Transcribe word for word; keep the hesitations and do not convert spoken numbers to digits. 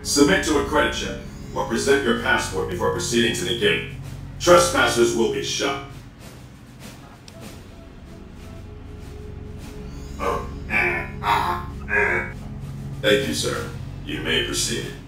Submit to a credit check, or present your passport before proceeding to the gate. Trespassers will be shot. Oh, eh, ah, eh. Thank you, sir. You may proceed.